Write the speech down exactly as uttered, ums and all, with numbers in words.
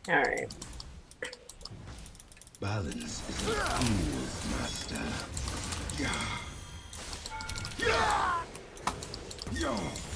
Alright. Balance is a fool's master. Yeah. Yeah. Yo.